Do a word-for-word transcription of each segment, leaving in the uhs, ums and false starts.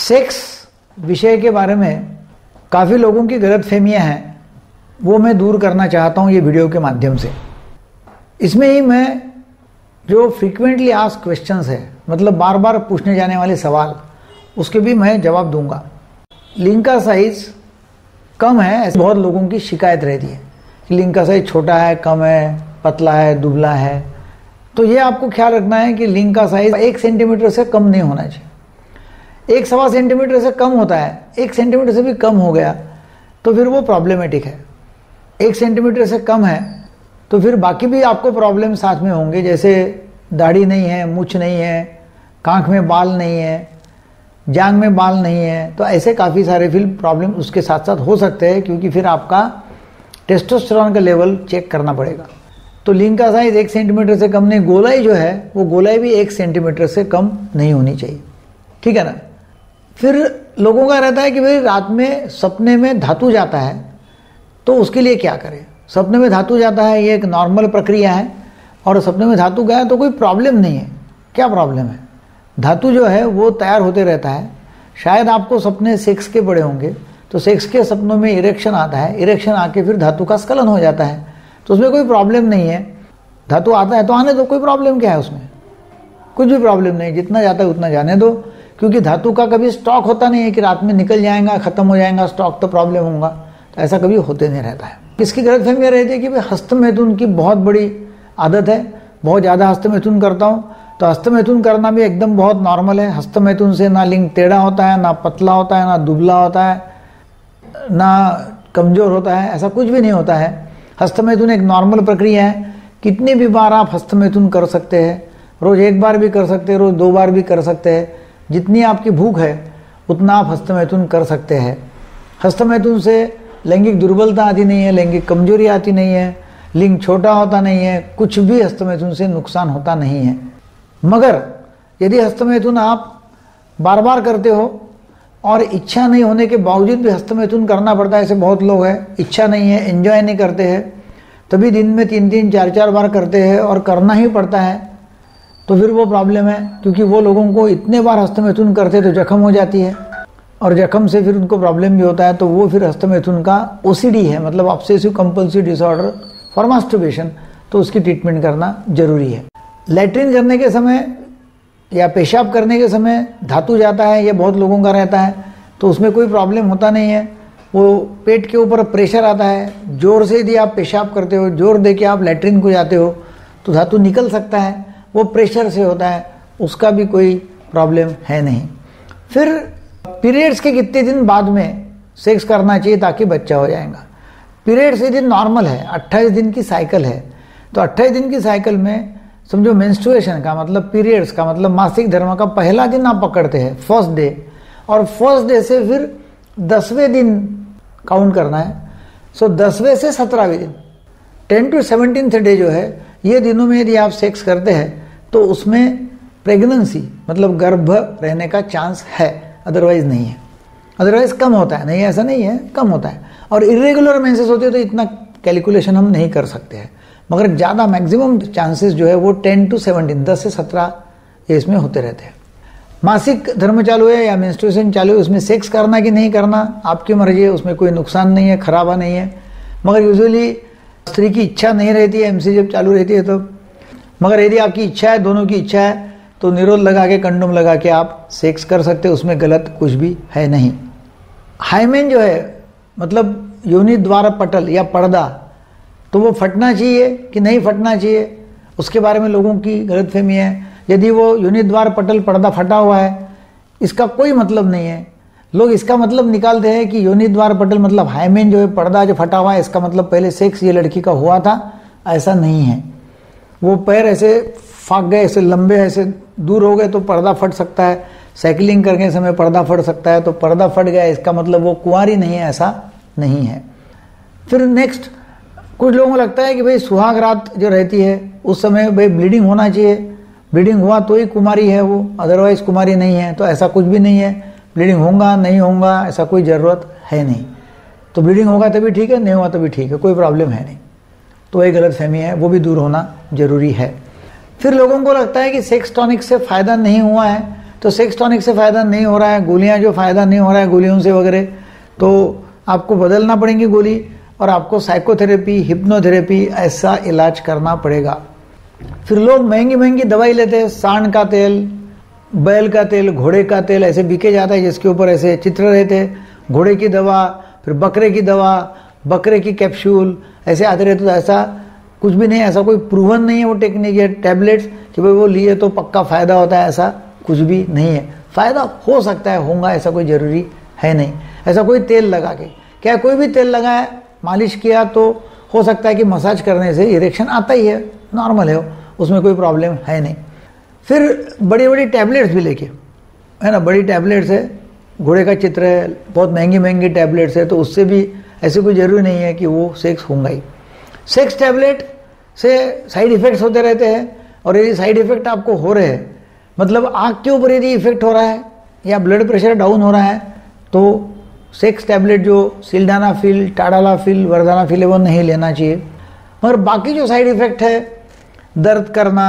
Sex विषय के बारे में काफ़ी लोगों की गलतफहमियां हैं, वो मैं दूर करना चाहता हूं ये वीडियो के माध्यम से। इसमें ही मैं जो फ्रीक्वेंटली आस्क्ड क्वेश्चंस है, मतलब बार बार पूछने जाने वाले सवाल, उसके भी मैं जवाब दूंगा। लिंग का साइज कम है, ऐसे बहुत लोगों की शिकायत रहती है कि लिंग का साइज छोटा है, कम है, पतला है, दुबला है। तो ये आपको ख्याल रखना है कि लिंग का साइज एक सेंटीमीटर से कम नहीं होना चाहिए। एक सवा सेंटीमीटर से कम होता है, एक सेंटीमीटर से भी कम हो गया तो फिर वो प्रॉब्लमेटिक है। एक सेंटीमीटर से कम है तो फिर बाकी भी आपको प्रॉब्लम साथ में होंगे, जैसे दाढ़ी नहीं है, मूछ नहीं है, कांख में बाल नहीं है, जांघ में बाल नहीं है, तो ऐसे काफ़ी सारे फिर प्रॉब्लम उसके साथ साथ हो सकते हैं, क्योंकि फिर आपका टेस्टोस्टेरोन का लेवल चेक करना पड़ेगा। तो लिंग का साइज एक सेंटीमीटर से कम नहीं, गोलाई जो है वो गोलाई भी एक सेंटीमीटर से कम नहीं होनी चाहिए, ठीक है ना। फिर लोगों का रहता है कि भाई रात में सपने में धातु जाता है तो उसके लिए क्या करें। सपने में धातु जाता है, ये एक नॉर्मल प्रक्रिया है, और सपने में धातु गया तो कोई प्रॉब्लम नहीं है। क्या प्रॉब्लम है? धातु जो है वो तैयार होते रहता है। शायद आपको सपने सेक्स के पड़े होंगे, तो सेक्स के सपनों में इरेक्शन आता है, इरेक्शन आके फिर धातु का स्खलन हो जाता है, तो उसमें कोई प्रॉब्लम नहीं है। धातु आता है तो आने दो, कोई प्रॉब्लम क्या है उसमें? कुछ भी प्रॉब्लम नहीं, जितना जाता है उतना जाने दो, क्योंकि धातु का कभी स्टॉक होता नहीं है कि रात में निकल जाएगा, खत्म हो जाएगा स्टॉक तो प्रॉब्लम होगा, तो ऐसा कभी होते नहीं रहता है। इसकी गलतफहमी रहती है कि भाई हस्तमैथुन की बहुत बड़ी आदत है, बहुत ज़्यादा हस्तमैथुन करता हूँ, तो हस्तमैथुन करना भी एकदम बहुत नॉर्मल है। हस्तमैथुन से ना लिंग टेढ़ा होता है, ना पतला होता है, ना दुबला होता है, ना कमज़ोर होता है, ऐसा कुछ भी नहीं होता है। हस्तमैथुन एक नॉर्मल प्रक्रिया है। कितनी भी बार आप हस्तमैथुन कर सकते हैं, रोज़ एक बार भी कर सकते हैं, रोज़ दो बार भी कर सकते हैं, जितनी आपकी भूख है उतना आप हस्तमैथुन कर सकते हैं। हस्तमैथुन से लैंगिक दुर्बलता आती नहीं है, लैंगिक कमजोरी आती नहीं है, लिंग छोटा होता नहीं है, कुछ भी हस्तमैथुन से नुकसान होता नहीं है। मगर यदि हस्तमैथुन आप बार बार करते हो और इच्छा नहीं होने के बावजूद भी हस्तमैथुन करना पड़ता है, ऐसे बहुत लोग हैं, इच्छा नहीं है, एंजॉय नहीं करते हैं, तभी दिन में तीन तीन चार चार बार करते हैं और करना ही पड़ता है, तो फिर वो प्रॉब्लम है। क्योंकि वो लोगों को इतने बार हस्तमैथुन करते तो जख्म हो जाती है, और जख्म से फिर उनको प्रॉब्लम भी होता है, तो वो फिर हस्तमैथुन का ओसीडी है, मतलब obsessive compulsive disorder for masturbation, तो उसकी ट्रीटमेंट करना जरूरी है। लैट्रिन करने के समय या पेशाब करने के समय धातु जाता है, ये बहुत लोगों का रहता है, तो उसमें कोई प्रॉब्लम होता नहीं है। वो पेट के ऊपर प्रेशर आता है, जोर से यदि आप पेशाब करते हो, जोर दे के आप लैट्रिन को जाते हो तो धातु निकल सकता है, वो प्रेशर से होता है, उसका भी कोई प्रॉब्लम है नहीं। फिर पीरियड्स के कितने दिन बाद में सेक्स करना चाहिए ताकि बच्चा हो जाएगा। पीरियड्स यदि नॉर्मल है, अट्ठाईस दिन की साइकिल है, तो अट्ठाईस दिन की साइकिल में समझो मेंस्ट्रुएशन का मतलब पीरियड्स का मतलब मासिक धर्म का पहला दिन आप पकड़ते हैं, फर्स्ट डे, और फर्स्ट डे से फिर दसवें दिन काउंट करना है। सो दसवें से सत्रहवें दिन, टेन टू सेवनटीन्थ डे जो है, ये दिनों में यदि आप सेक्स करते हैं तो उसमें प्रेगनेंसी मतलब गर्भ रहने का चांस है, अदरवाइज नहीं है। अदरवाइज कम होता है, नहीं ऐसा नहीं है, कम होता है। और इरेगुलर मेंसेस होते हैं तो इतना कैलकुलेशन हम नहीं कर सकते हैं, मगर ज़्यादा मैक्सिमम चांसेस जो है वो टेन टू सेवनटीन, दस से सत्रह ये इसमें होते रहते हैं। मासिक धर्म चालू है या मेंस्ट्रुएशन चालू है, उसमें सेक्स करना कि नहीं करना आपकी मर्जी है, उसमें कोई नुकसान नहीं है, खराबा नहीं है। मगर यूजुअली स्त्री की इच्छा नहीं रहती है एमसी जब चालू रहती है तो, मगर यदि आपकी इच्छा है, दोनों की इच्छा है, तो निरोध लगा के, कंडोम लगा के आप सेक्स कर सकते हैं, उसमें गलत कुछ भी है नहीं। हाइमेन जो है मतलब योनि द्वार पटल या पर्दा, तो वो फटना चाहिए कि नहीं फटना चाहिए, उसके बारे में लोगों की गलतफहमी है। यदि वो योनि द्वार पटल पर्दा फटा हुआ है, इसका कोई मतलब नहीं है। लोग इसका मतलब निकालते हैं कि योनि द्वार पटल मतलब हाइमेन जो है, पर्दा जो फटा हुआ है, इसका मतलब पहले सेक्स ये लड़की का हुआ था। ऐसा नहीं है। वो पैर ऐसे फाक गए, ऐसे लंबे ऐसे दूर हो गए तो पर्दा फट सकता है, साइकिलिंग करने समय पर्दा फट सकता है, तो पर्दा फट गया इसका मतलब वो कुंवारी नहीं है, ऐसा नहीं है। फिर नेक्स्ट, कुछ लोगों को लगता है कि भाई सुहाग रात जो रहती है उस समय भाई ब्लीडिंग होना चाहिए, ब्लीडिंग हुआ तो ही कुमारी है वो, अदरवाइज कुमारी नहीं है। तो ऐसा कुछ भी नहीं है, ब्लीडिंग होगा नहीं होगा ऐसा कोई ज़रूरत है नहीं। तो ब्लीडिंग होगा तभी ठीक है, नहीं हुआ तभी ठीक है, कोई प्रॉब्लम है नहीं। तो एक गलतफहमी है, वो भी दूर होना जरूरी है। फिर लोगों को लगता है कि सेक्स टॉनिक से फ़ायदा नहीं हुआ है तो सेक्स टॉनिक से फ़ायदा नहीं हो रहा है, गोलियां जो फ़ायदा नहीं हो रहा है गोलियों से वगैरह, तो आपको बदलना पड़ेंगी गोली और आपको साइकोथेरेपी, हिप्नोथेरेपी ऐसा इलाज करना पड़ेगा। फिर लोग महंगी महंगी दवाई लेते हैं, सांड का तेल, बैल का तेल, घोड़े का तेल ऐसे बिके जाता है जिसके ऊपर ऐसे चित्र रहते हैं, घोड़े की दवा, फिर बकरे की दवा, बकरे की कैप्सूल ऐसे आते रहते। तो ऐसा कुछ भी नहीं, ऐसा कोई प्रूवन नहीं है वो टेक्निक है टैबलेट्स कि भाई वो लिए तो पक्का फ़ायदा होता है, ऐसा कुछ भी नहीं है। फ़ायदा हो सकता है, होगा, ऐसा कोई ज़रूरी है नहीं। ऐसा कोई तेल लगा के, क्या कोई भी तेल लगाया, मालिश किया तो हो सकता है कि मसाज करने से इरेक्शन आता ही है, नॉर्मल है, उसमें कोई प्रॉब्लम है नहीं। फिर बड़ी बड़ी टैबलेट्स भी लेके, है ना, बड़ी टैबलेट्स है, घोड़े का चित्र है, बहुत महंगी महंगी टैबलेट्स है, तो उससे भी ऐसे कोई ज़रूरी नहीं है कि वो सेक्स होगा ही। सेक्स टैबलेट से साइड इफ़ेक्ट्स होते रहते हैं, और यदि साइड इफ़ेक्ट आपको हो रहे हैं, मतलब आँख के ऊपर यदि इफ़ेक्ट हो रहा है या ब्लड प्रेशर डाउन हो रहा है, तो सेक्स टैबलेट जो सिल्डेनाफिल, टाडालाफिल, वर्दानाफिल है वो नहीं लेना चाहिए। मगर बाकी जो साइड इफ़ेक्ट है, दर्द करना,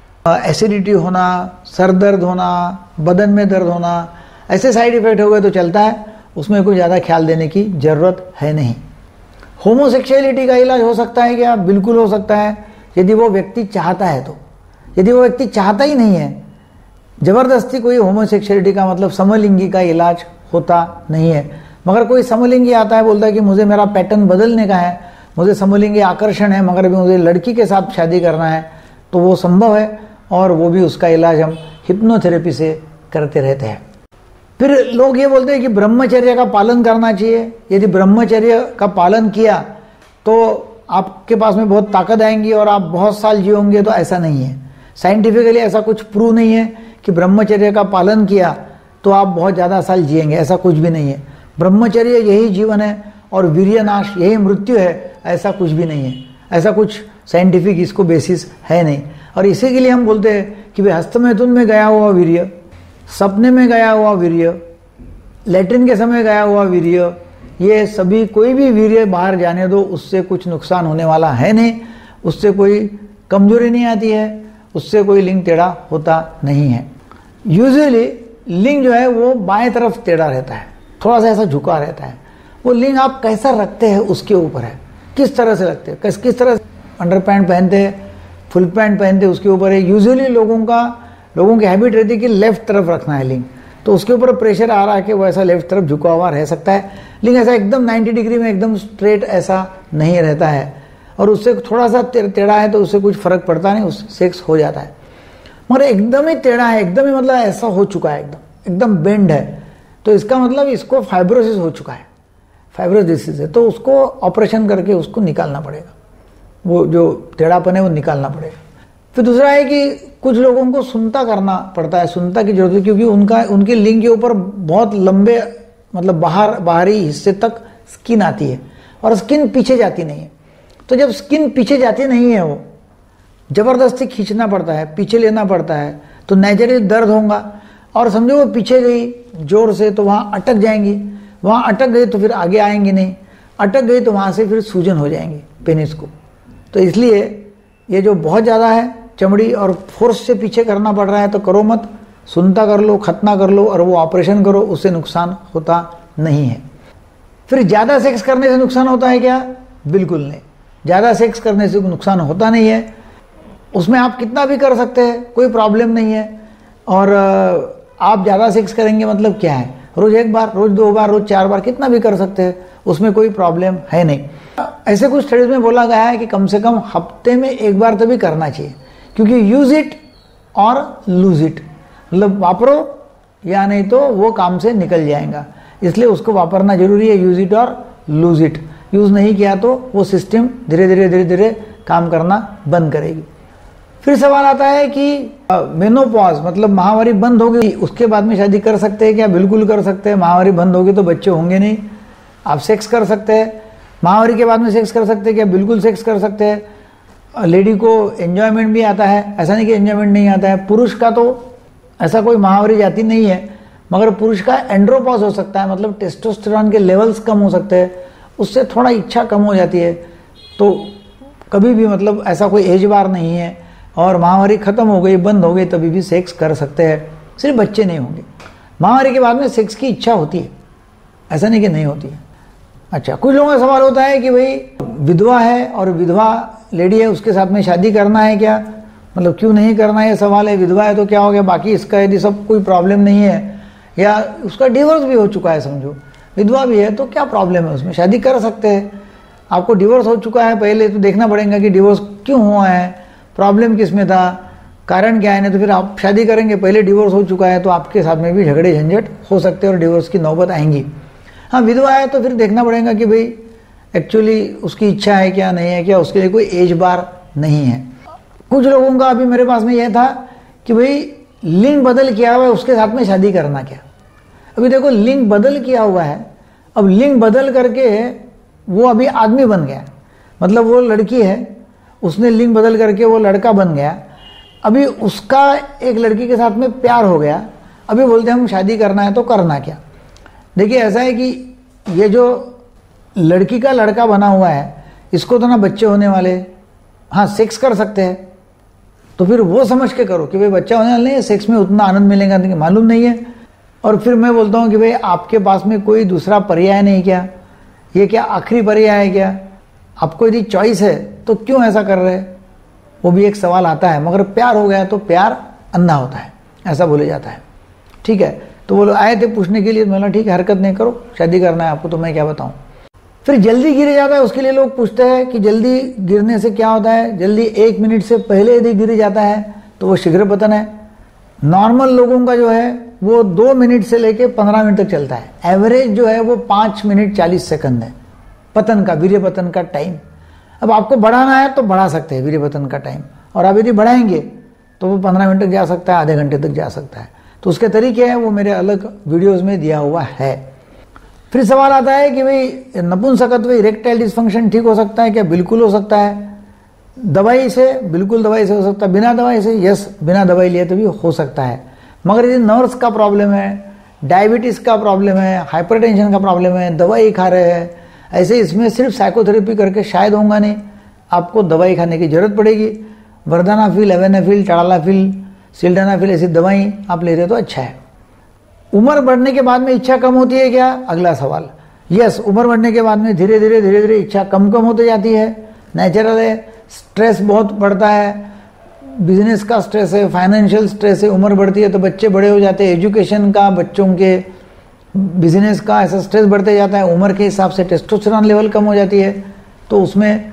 एसिडिटी होना, सर दर्द होना, बदन में दर्द होना, ऐसे साइड इफ़ेक्ट हो गए तो चलता है, उसमें कोई ज़्यादा ख्याल देने की ज़रूरत है नहीं। होमोसेक्सुअलिटी का इलाज हो सकता है क्या? बिल्कुल हो सकता है, यदि वो व्यक्ति चाहता है तो। यदि वो व्यक्ति चाहता ही नहीं है, ज़बरदस्ती कोई होमोसेक्सुअलिटी का मतलब समलिंगी का इलाज होता नहीं है। मगर कोई समलिंगी आता है, बोलता है कि मुझे मेरा पैटर्न बदलने का है, मुझे समलिंगी आकर्षण है, मगर अभी मुझे लड़की के साथ शादी करना है, तो वो संभव है, और वो भी उसका इलाज हम हिप्नोथेरेपी से करते रहते हैं। फिर लोग ये बोलते हैं कि ब्रह्मचर्य का पालन करना चाहिए। यदि ब्रह्मचर्य का पालन किया तो आपके पास में बहुत ताकत आएंगी और आप बहुत साल जियोगे, तो ऐसा नहीं है। साइंटिफिकली ऐसा कुछ प्रूव नहीं है कि ब्रह्मचर्य का पालन किया तो आप बहुत ज़्यादा साल जिएंगे, ऐसा कुछ भी नहीं है। ब्रह्मचर्य यही जीवन है और वीर्यनाश यही मृत्यु है, ऐसा कुछ भी नहीं है। ऐसा कुछ साइंटिफिक इसको बेसिस है नहीं। और इसी के लिए हम बोलते हैं कि भाई हस्तमैथुन में गया हुआ वीर्य, सपने में गया हुआ वीर्य, लैट्रिन के समय गया हुआ वीर्य, ये सभी कोई भी वीर्य बाहर जाने दो, उससे कुछ नुकसान होने वाला है नहीं, उससे कोई कमजोरी नहीं आती है, उससे कोई लिंग टेढ़ा होता नहीं है। यूजुअली लिंग जो है वो बाएं तरफ टेढ़ा रहता है, थोड़ा सा ऐसा झुका रहता है। वो लिंग आप कैसा रखते हैं उसके ऊपर है, किस तरह से रखते हैं, किस किस तरह से अंडर पैंट पहनते हैं, फुल पैंट पहनते हैं, उसके ऊपर है। यूजुअली लोगों का लोगों की हैबिट रहती है कि लेफ्ट तरफ रखना है लिंग, तो उसके ऊपर प्रेशर आ रहा है कि वो ऐसा लेफ्ट तरफ झुका हुआ रह सकता है। लिंग ऐसा एकदम नब्बे डिग्री में एकदम स्ट्रेट ऐसा नहीं रहता है, और उससे थोड़ा सा टेढ़ा है तो उससे कुछ फर्क पड़ता नहीं, उससे सेक्स हो जाता है। मगर एकदम ही टेढ़ा है, एकदम ही मतलब ऐसा हो चुका है, एकदम एकदम बेंड है, तो इसका मतलब इसको फाइब्रोसिस हो चुका है, फाइब्रोस डिसीज है, तो उसको ऑपरेशन करके उसको निकालना पड़ेगा, वो जो टेढ़ापन है वो निकालना पड़ेगा। फिर दूसरा है कि कुछ लोगों को सुनता करना पड़ता है, सुनता की जरूरत है, क्योंकि उनका उनके लिंग के ऊपर बहुत लंबे मतलब बाहर बाहरी हिस्से तक स्किन आती है और स्किन पीछे जाती नहीं है। तो जब स्किन पीछे जाती नहीं है, वो जबरदस्ती खींचना पड़ता है, पीछे लेना पड़ता है, तो नेचुरली दर्द होगा। और समझो वो पीछे गई जोर से तो वहाँ अटक जाएंगी, वहाँ अटक गई तो फिर आगे आएंगी नहीं, अटक गई तो वहाँ से फिर सूजन हो जाएंगी पेनिस को। तो इसलिए ये जो बहुत ज़्यादा है चमड़ी और फोर्स से पीछे करना पड़ रहा है तो करो मत, सुनता कर लो, खतना कर लो और वो ऑपरेशन करो, उससे नुकसान होता नहीं है। फिर ज़्यादा सेक्स करने से नुकसान होता है क्या? बिल्कुल नहीं, ज़्यादा सेक्स करने से नुकसान होता नहीं है। उसमें आप कितना भी कर सकते हैं, कोई प्रॉब्लम नहीं है। और आप ज़्यादा सेक्स करेंगे मतलब क्या है, रोज़ एक बार, रोज़ दो बार, रोज़ चार बार, कितना भी कर सकते हैं, उसमें कोई प्रॉब्लम है नहीं। ऐसे कुछ स्टडीज़ में बोला गया है कि कम से कम हफ्ते में एक बार तो भी करना चाहिए, क्योंकि यूज इट और लूज इट, मतलब वापरो या नहीं तो वो काम से निकल जाएगा, इसलिए उसको वापरना जरूरी है, यूज इट और लूज इट। यूज़ नहीं किया तो वो सिस्टम धीरे धीरे धीरे धीरे काम करना बंद करेगी। फिर सवाल आता है कि मेनोपॉज मतलब महावारी बंद हो गई, उसके बाद में शादी कर सकते हैं क्या? बिल्कुल कर सकते हैं। महावारी बंद होगी तो बच्चे होंगे नहीं, आप सेक्स कर सकते हैं। महावारी के बाद में सेक्स कर सकते हैं क्या? बिल्कुल सेक्स कर सकते हैं। लेडी को एंजॉयमेंट भी आता है, ऐसा नहीं कि एंजॉयमेंट नहीं आता है। पुरुष का तो ऐसा कोई महावारी जाती नहीं है, मगर पुरुष का एंड्रोपॉज हो सकता है, मतलब टेस्टोस्टेरॉन के लेवल्स कम हो सकते हैं, उससे थोड़ा इच्छा कम हो जाती है। तो कभी भी मतलब ऐसा कोई एज बार नहीं है, और महावारी खत्म हो गई, बंद हो गई, तभी भी सेक्स कर सकते हैं, सिर्फ बच्चे नहीं होंगे। महामारी के बाद में सेक्स की इच्छा होती है, ऐसा नहीं कि नहीं होती है। अच्छा, कुछ लोगों का सवाल होता है कि भाई विधवा है और विधवा लेडी है, उसके साथ में शादी करना है क्या, मतलब क्यों नहीं करना है, सवाल है। विधवा है तो क्या हो गया, बाकी इसका यदि सब कोई प्रॉब्लम नहीं है, या उसका डिवोर्स भी हो चुका है, समझो विधवा भी है तो क्या प्रॉब्लम है, उसमें शादी कर सकते हैं। आपको डिवोर्स हो चुका है, पहले तो देखना पड़ेगा कि डिवोर्स क्यों हुआ है, प्रॉब्लम किस में था, कारण क्या है, नहीं तो फिर आप शादी करेंगे। पहले डिवोर्स हो चुका है तो आपके साथ में भी झगड़े झंझट हो सकते हैं और डिवोर्स की नौबत आएंगी। हाँ, विधवा है तो फिर देखना पड़ेगा कि भाई एक्चुअली उसकी इच्छा है क्या, नहीं है क्या, उसके लिए कोई एज बार नहीं है। कुछ लोगों का अभी मेरे पास में यह था कि भाई लिंग बदल किया हुआ है, उसके साथ में शादी करना क्या। अभी देखो लिंग बदल किया हुआ है, अब लिंग बदल करके वो अभी आदमी बन गया, मतलब वो लड़की है, उसने लिंग बदल करके वो लड़का बन गया। अभी उसका एक लड़की के साथ में प्यार हो गया, अभी बोलते हैं हम शादी करना है तो करना क्या। देखिए ऐसा है कि ये जो लड़की का लड़का बना हुआ है, इसको तो ना बच्चे होने वाले, हाँ सेक्स कर सकते हैं, तो फिर वो समझ के करो कि भाई बच्चा होने वाला नहीं है, सेक्स में उतना आनंद मिलेगा नहीं, मालूम नहीं है। और फिर मैं बोलता हूँ कि भाई आपके पास में कोई दूसरा पर्याय नहीं क्या, ये क्या आखिरी पर्याय है क्या, आपको यदि चॉइस है तो क्यों ऐसा कर रहे हैं, वो भी एक सवाल आता है। मगर प्यार हो गया तो प्यार अंधा होता है, ऐसा बोले जाता है। ठीक है, तो वो लोग आए थे पूछने के लिए, तो मैंने ठीक है हरकत नहीं करो, शादी करना है आपको तो मैं क्या बताऊँ। फिर जल्दी गिर जाता है, उसके लिए लोग पूछते हैं कि जल्दी गिरने से क्या होता है। जल्दी एक मिनट से पहले यदि गिर जाता है तो वो शीघ्र पतन है। नॉर्मल लोगों का जो है वो दो मिनट से लेके पंद्रह मिनट तक चलता है, एवरेज जो है वो पाँच मिनट चालीस सेकंड है पतन का, वीर्य पतन का टाइम। अब आपको बढ़ाना है तो बढ़ा सकते हैं वीर्य पतन का टाइम, और आप यदि बढ़ाएंगे तो वो पंद्रह मिनट तक जा सकता है, आधे घंटे तक जा सकता है। तो उसके तरीके हैं वो मेरे अलग वीडियोज़ में दिया हुआ है। फिर सवाल आता है कि भाई नपुंसकत्व इरेक्टाइल डिस्फंक्शन ठीक हो सकता है क्या, बिल्कुल हो सकता है। दवाई से, बिल्कुल दवाई से हो सकता है, बिना दवाई से यस, बिना दवाई लिए तो भी हो सकता है। मगर यदि नर्व्स का प्रॉब्लम है, डायबिटीज़ का प्रॉब्लम है, हाइपरटेंशन का प्रॉब्लम है, दवाई खा रहे हैं, ऐसे इसमें सिर्फ साइकोथेरेपी करके शायद होगा नहीं, आपको दवाई खाने की जरूरत पड़ेगी। वर्दानाफिल, एवेनाफिल, टाडालाफिल, सिल्डेनाफिल ऐसी दवाई आप ले रहे तो अच्छा है। उम्र बढ़ने के बाद में इच्छा कम होती है क्या, अगला सवाल। यस, उम्र बढ़ने के बाद में धीरे धीरे धीरे धीरे इच्छा कम कम होती जाती है, नेचुरल है। स्ट्रेस बहुत बढ़ता है, बिजनेस का स्ट्रेस है, फाइनेंशियल स्ट्रेस है, उम्र बढ़ती है तो बच्चे बड़े हो जाते हैं, एजुकेशन का, बच्चों के, बिजनेस का ऐसा स्ट्रेस बढ़ते जाता है। उम्र के हिसाब से टेस्टोस्टेरोन लेवल कम हो जाती है, तो उसमें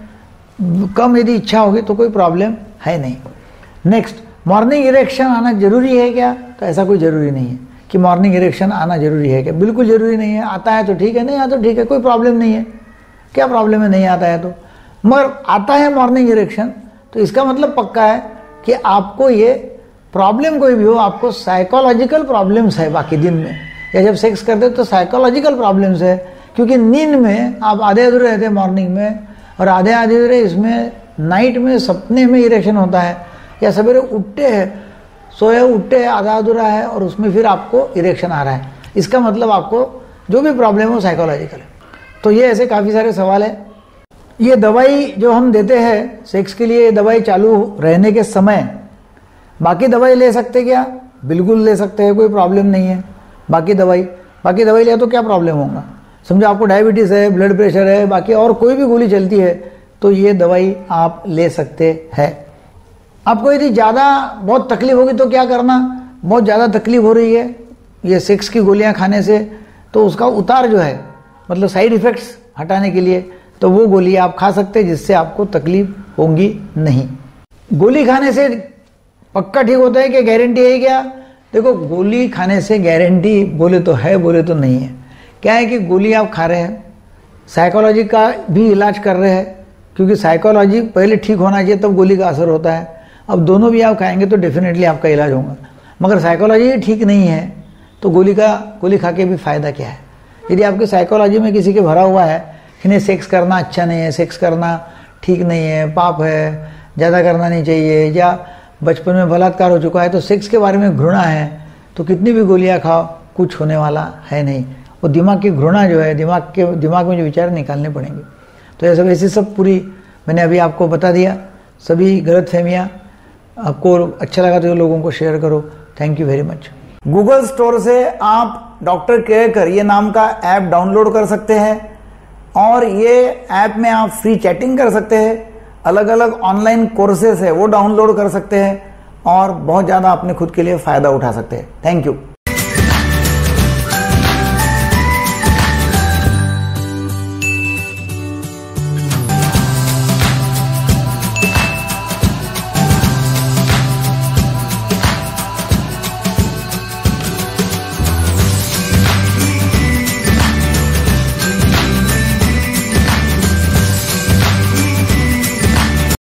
कम यदि इच्छा होगी तो कोई प्रॉब्लम है नहीं। नेक्स्ट, मॉर्निंग इरेक्शन आना जरूरी है क्या, तो ऐसा कोई ज़रूरी नहीं है कि मॉर्निंग इरेक्शन आना जरूरी है क्या, बिल्कुल ज़रूरी नहीं है। आता है तो ठीक है, नहीं आता तो ठीक है, कोई प्रॉब्लम नहीं है। क्या प्रॉब्लम है नहीं आता है तो, मगर आता है मॉर्निंग इरेक्शन तो इसका मतलब पक्का है कि आपको ये प्रॉब्लम कोई भी हो, आपको साइकोलॉजिकल प्रॉब्लम्स है बाकी दिन में, या जब सेक्स करते तो साइकोलॉजिकल प्रॉब्लम्स है। क्योंकि नींद में आप आधे अधूरे रहते हैं मॉर्निंग में, और आधे आधे अधूरे इसमें नाइट में सपने में इरेक्शन होता है, या सवेरे उठते हैं, सोए उठते हैं, आधा अधूरा है और उसमें फिर आपको इरेक्शन आ रहा है। इसका मतलब आपको जो भी प्रॉब्लम हो साइकोलॉजिकल है। तो ये ऐसे काफ़ी सारे सवाल है। ये दवाई जो हम देते हैं सेक्स के लिए, दवाई चालू रहने के समय बाकी दवाई ले सकते क्या, बिल्कुल ले सकते हैं, कोई प्रॉब्लम नहीं है। बाकी दवाई बाकी दवाई लिया तो क्या प्रॉब्लम होगा, समझो आपको डायबिटीज़ है, ब्लड प्रेशर है, बाकी और कोई भी गोली चलती है तो ये दवाई आप ले सकते हैं। आपको यदि ज़्यादा बहुत तकलीफ होगी तो क्या करना, बहुत ज़्यादा तकलीफ हो रही है ये सेक्स की गोलियां खाने से, तो उसका उतार जो है, मतलब साइड इफ़ेक्ट्स हटाने के लिए, तो वो गोली आप खा सकते हैं जिससे आपको तकलीफ होगी नहीं। गोली खाने से पक्का ठीक होता है कि गारंटी है क्या, देखो गोली खाने से गारंटी बोले तो है, बोले तो नहीं है। क्या है कि गोली आप खा रहे हैं, साइकोलॉजी का भी इलाज कर रहे हैं, क्योंकि साइकोलॉजी पहले ठीक होना चाहिए तब गोली का असर होता है। अब दोनों भी आप खाएंगे तो डेफिनेटली आपका इलाज होगा, मगर साइकोलॉजी ठीक नहीं है तो गोली का गोली खा के भी फ़ायदा क्या है। यदि आपकी साइकोलॉजी में किसी के भरा हुआ है कि नहीं सेक्स करना अच्छा नहीं है, सेक्स करना ठीक नहीं है, पाप है, ज़्यादा करना नहीं चाहिए, या बचपन में बलात्कार हो चुका है तो सेक्स के बारे में घृणा है, तो कितनी भी गोलियां खाओ कुछ होने वाला है नहीं। वो दिमाग की घृणा जो है, दिमाग के दिमाग में जो विचार निकालने पड़ेंगे। तो ऐसे वैसे सब पूरी मैंने अभी आपको बता दिया, सभी गलत फहमियाँ। आपको अच्छा लगा तो लोगों को शेयर करो। Thank you very much. Google store से आप डॉक्टर केयर करिए नाम का ऐप डाउनलोड कर सकते हैं और ये ऐप में आप फ्री चैटिंग कर सकते हैं, अलग अलग ऑनलाइन कोर्सेस है वो डाउनलोड कर सकते हैं और बहुत ज़्यादा अपने खुद के लिए फ़ायदा उठा सकते हैं। Thank you.